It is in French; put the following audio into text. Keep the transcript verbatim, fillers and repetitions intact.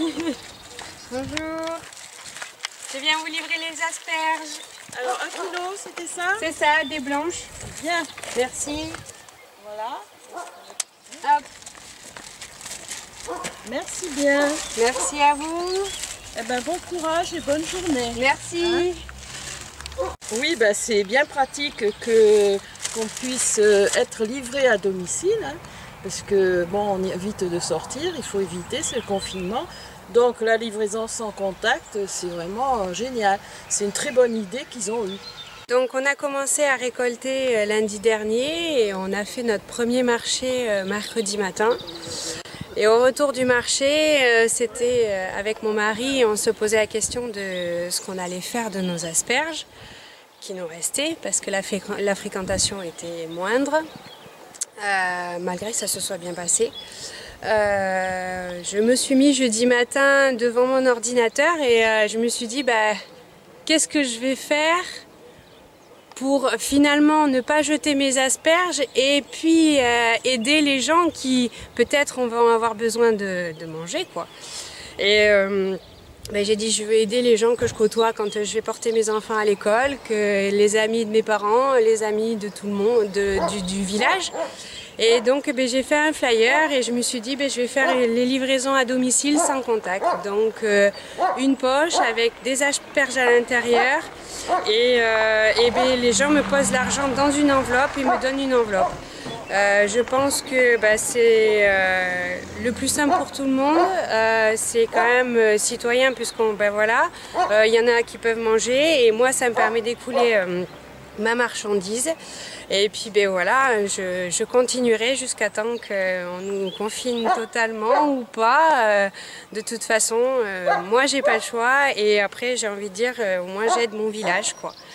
Bonjour. Je viens vous livrer les asperges. Alors un kilo, c'était ça? C'est ça, des blanches. Bien. Merci. Voilà. Hop. Merci bien. Merci à vous. Eh ben, bon courage et bonne journée. Merci. Hein? Oui, ben, c'est bien pratique que qu'on puisse être livré à domicile, hein, parce que bon, on évite de sortir, il faut éviter, c'est le confinement. Donc la livraison sans contact, c'est vraiment génial. C'est une très bonne idée qu'ils ont eue. Donc on a commencé à récolter lundi dernier et on a fait notre premier marché mercredi matin. Et au retour du marché, c'était avec mon mari, on se posait la question de ce qu'on allait faire de nos asperges qui nous restaient parce que la, la fréquentation était moindre, euh, malgré que ça se soit bien passé. Euh, je me suis mis jeudi matin devant mon ordinateur et euh, je me suis dit bah, qu'est-ce que je vais faire pour finalement ne pas jeter mes asperges et puis euh, aider les gens qui peut-être vont avoir besoin de, de manger quoi. Et euh, ben, j'ai dit je vais aider les gens que je côtoie quand je vais porter mes enfants à l'école, que les amis de mes parents, les amis de tout le monde, de, du, du village. Et donc ben, j'ai fait un flyer et je me suis dit ben, je vais faire les livraisons à domicile sans contact. Donc euh, une poche avec des asperges à l'intérieur et, euh, et ben, les gens me posent l'argent dans une enveloppe et me donnent une enveloppe. Euh, je pense que bah, c'est euh, le plus simple pour tout le monde, euh, c'est quand même euh, citoyen puisqu'on ben voilà, euh, y en a qui peuvent manger et moi ça me permet d'écouler euh, ma marchandise et puis ben voilà, je, je continuerai jusqu'à temps qu'on nous confine totalement ou pas. Euh, de toute façon, euh, moi j'ai pas le choix et après j'ai envie de dire, euh, au moins j'aide mon village quoi.